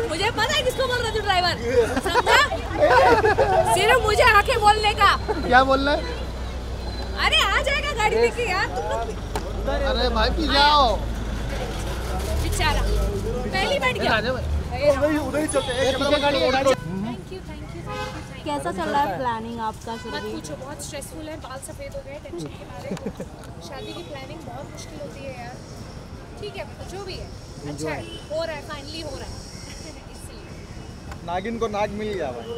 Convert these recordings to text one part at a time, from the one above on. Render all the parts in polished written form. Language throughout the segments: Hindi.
मुझे पता है किसको बोल रहा तू ड्राइवर, समझा? सिर्फ मुझे आके बोलने का। क्या बोलना है? अरे आ जाएगा गाड़ी लेके यार तुम लोग। अरे भाई पी जाओ। बेचारा पहली बैठ गया। उधर ही चलते हैं, पीछे गाड़ी है, गाड़ी। Thank you. कैसा चल रहा है प्लानिंग आपका? मत पूछो, बहुत स्ट्रेसफुल है, बाल सफ़ेद हो गए टेंशन के मारे। शादी की प्लानिंग बहुत मुश्किल होती है यार। ठीक है जो भी है अच्छा है, हो रहा है, फाइनली हो रहा है। इसलिए नागिन को नाग मिल गया भाई।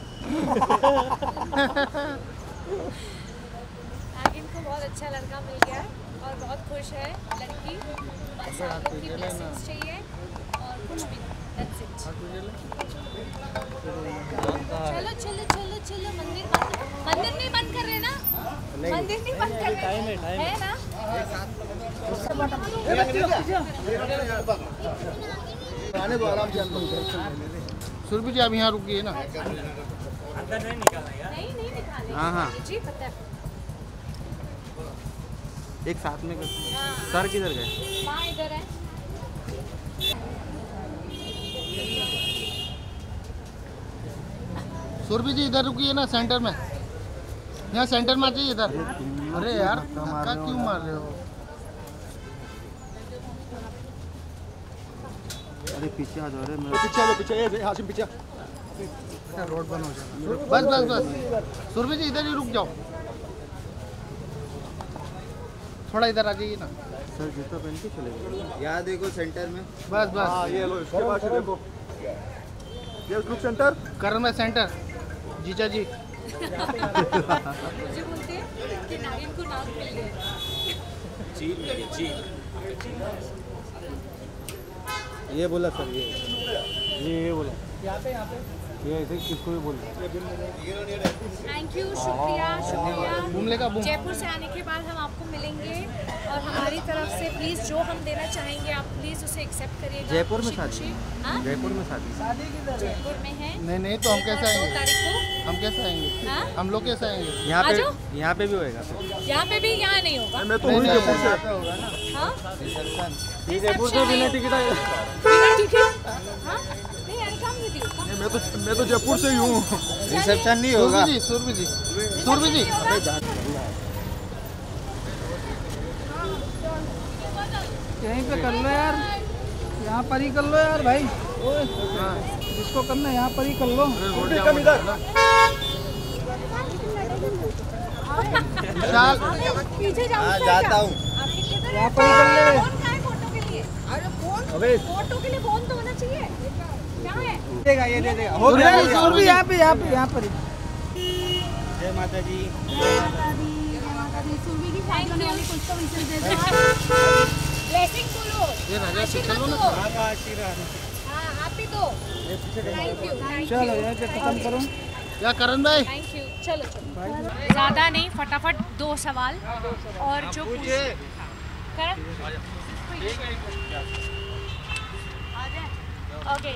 नागिन को बहुत अच्छा लड़का मिल गया और बहुत खुश है लड़की। बस आप लोग की ब्लेसिंग्स चाहिए और कुछ भी नहीं। That's it. चलो चलो चलो चलो, मंदिर नहीं बंद कर रहे ना? मंदिर नहीं बंद कर रहे है ना? सुरभि जी आप यहाँ रुकिए ना। नहीं निकाले। हाँ। जी पता है। एक साथ में सर किधर गए? माँ इधर है। सुरभि जी इधर रुकिए ना, सेंटर में। यहाँ सेंटर में आ जाइए इधर। अरे यार धक्का क्यों मार रहे हो? अरे पीछे आ जाओ रे, पीछे हाशिम पीछे। रोड बंद हो जाएगा। बस सुरभि जी इधर ही रुक जाओ, थोड़ा इधर आ जाइए ना। सर जूता पहन के चले गए। यहाँ देखो सेंटर में। बस ये लो इसके पास देखो, ये ग्रुप सेंटर करण में सेंटर। जीजा जी मुझे बोलते हैं कि नागिन को नाग मिल गया। ये बोला सर, ये बोला ये ऐसे किसको भी बोला। थैंक यू, शुक्रिया। जयपुर से आने के बाद हम आपको मिलेंगे और हमारी तरफ से प्लीज़ जो हम देना चाहेंगे आप प्लीज़ उसे एक्सेप्ट करिएगा। जयपुर में शादी? हाँ? जयपुर में शादी? जयपुर में है। नहीं तो हम कैसे आएंगे? 2 तारीख को। हम कैसे आएंगे? हाँ? हम लोग कैसे आएंगे? यहाँ पे भी होएगा सर। यहाँ पे भी, यहाँ नहीं होगा। मैं तो जयपुर से होगा ना। हाँ? जयपुर से बिना टिकट आएगा। बिना टिकट? हाँ? नहीं आई कम विद यू। मैं तो जयपुर से ही हूँ। रिसेप्शन नहीं होगा। सुरभि जी यहीं पे कर लो यार, यहाँ पर ही कर लो यार भाई। जिसको करना यहाँ पर ही कर लो। पीछे जाऊँ जाता हूँ। यहाँ पर ही कर ले। फोटो के लिए? अरे फोटो के लिए फोन तो होना चाहिए। क्या है? देगा ये दे देगा। हो गया सुरभि, यहाँ पे ही। जय माता दी। सुरभि की फाइल होने वाली कुछ तो विशेष दे दो। ब्लेसिंग बोलो। ये राजा आशीर्वाद चलो ना। दो। हाँ आप ही दो। Thank you. चलो यहाँ पे खत्म करो। क्या करण भाई? Thank you. चलो ज़्यादा नहीं, फटाफट 2 सवाल और जो पूछे Karan. Okay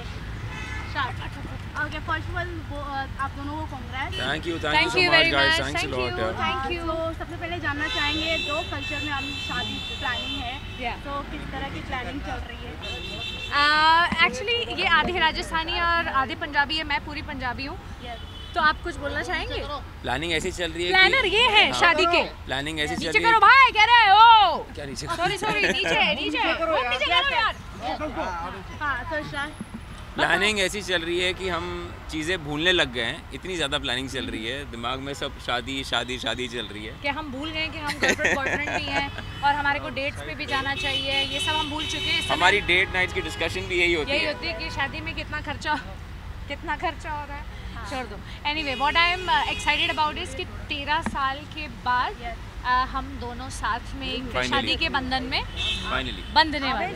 first of all आप दोनों को congrats. Thank you Thank you very much. Thanks a Thank lot. you. Thank you. तो सबसे पहले जानना चाहेंगे, 2 कल्चर में हम शादी प्लानिंग है, Yeah. तो किस तरह की प्लानिंग चल रही है? एक्चुअली ये आधे राजस्थानी और आधे पंजाबी है, मैं पूरी पंजाबी हूँ। तो आप कुछ बोलना चाहेंगे? प्लानिंग ऐसी चल रही है प्लानर ये है शादी के। प्लानिंग ऐसी चल नीचे रही करो है। भाई, कह रहे हो क्या नीचे? सॉरी नीचे करो यार। हाँ तो प्लानिंग ऐसी चल रही है कि हम चीज़ें भूलने लग गए हैं, इतनी ज़्यादा प्लानिंग चल रही है, दिमाग में सब शादी चल रही है कि हम भूल गए कि हम गर्लफ्रेंड बॉयफ्रेंड भी हैं और हमारे को डेट्स पे भी जाना चाहिए, ये सब हम भूल चुके हैं। हमारी डेट नाइट्स की डिस्कशन भी यही होती है कि शादी में कितना खर्चा हो रहा है। छोड़ दो। Anyway what I am excited about is कि 13 साल के बाद हम दोनों साथ में एक शादी के बंधन में फाइनली बंधने वाले।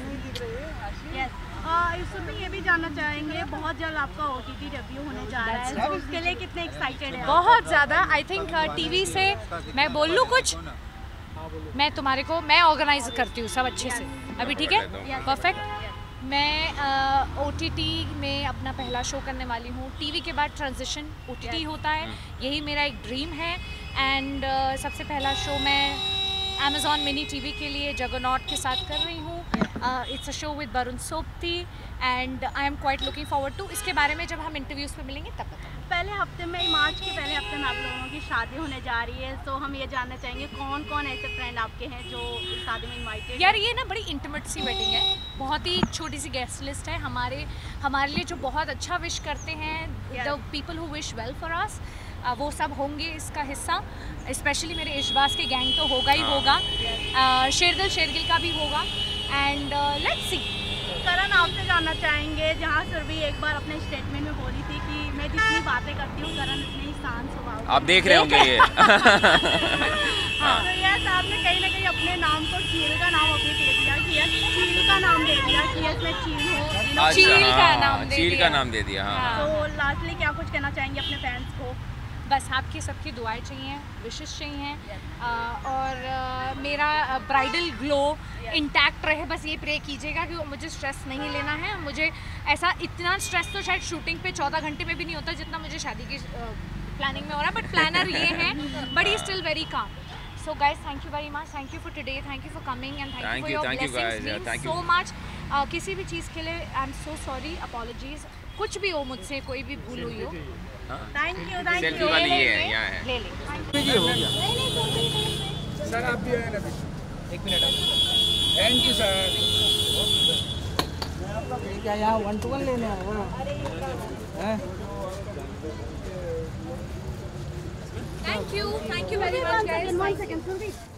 इसमें ये भी जानना चाहेंगे, बहुत जल्द आपका OTT डेब्यू होने जा रहा है, तो उसके लिए कितने एक्साइटेड हैं? बहुत ज़्यादा। आई थिंक टीवी से मैं बोल लूँ कुछ, मैं मैं ऑर्गेनाइज करती हूँ सब अच्छे से। अभी ठीक है, परफेक्ट। मैं OTT में अपना पहला शो करने वाली हूँ। टीवी के बाद ट्रांजिशन OTT होता है, यही मेरा एक ड्रीम है। एंड सबसे पहला शो मैं Amazon Mini TV के लिए जगरनॉट के साथ कर रही हूँ. It's a show with Varun Sobti and I am quite looking forward to. इसके बारे में जब हम इंटरव्यूज़ पे मिलेंगे तब बताएंगे. पहले हफ्ते में, मार्च के पहले हफ्ते में आप लोगों की शादी होने जा रही है, तो हम ये जानना चाहेंगे कौन कौन ऐसे फ्रेंड आपके हैं जो इस शादी में इनवाइटेड. यार ये ना बड़ी इंटीमेट सी वेडिंग है, बहुत ही छोटी सी गेस्ट लिस्ट है. हमारे लिए जो बहुत अच्छा विश करते हैं, the people who wish well for us, वो सब होंगे इसका हिस्सा. स्पेशली मेरे इशबास के गैंग तो होगा ही होगा, शेरगिल का भी होगा. And let's see. करण, आपसे जानना चाहेंगे, जहाँ सुरभि एक बार अपने स्टेटमेंट में बोली थी कि मैं जितनी बातें करती हूँ करण उतने ही शांत स्वभाव. आप देख रहे होंगे ये. तो यस, आपने कहीं ना कहीं अपने नाम को चील का नाम अभी दे दिया कि यस चील का नाम दे दिया कि यस मैं चील हूँ. चील का नाम दे दिया. हाँ. तो लास्टली क्या कुछ कहना चाहेंगे अपने फैंस को? बस आपकी सबकी दुआएं चाहिए, विशेस चाहिए, और मेरा ब्राइडल ग्लो इंटैक्ट रहे. बस ये प्रे कीजिएगा कि मुझे स्ट्रेस नहीं लेना है. मुझे ऐसा इतना स्ट्रेस तो शायद शूटिंग पे 14 घंटे में भी नहीं होता जितना मुझे शादी की प्लानिंग में हो रहा है. बट प्लानर ये है, but he still very calm. So guys, thank you very much. Thank you for today. Thank you for coming and thank you for your blessings. Means so much. किसी भी चीज़ के लिए I am so sorry. Apologies. कुछ भी हो मुझसे, कोई भी भूल हुई हो. Thank you. सेल्फी वाली ये है, यहाँ है. ले ले. सर आप भी आए ना, एक मिनट. Thank you sir. क्या यहाँ 1-to-1 लेने आया? Thank you very much guys. One second, Surbhi.